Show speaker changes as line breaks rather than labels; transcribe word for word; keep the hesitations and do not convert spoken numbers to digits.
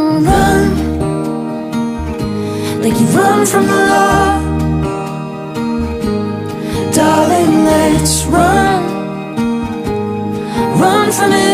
Run, like you run from the law. Darling, let's run. Run from it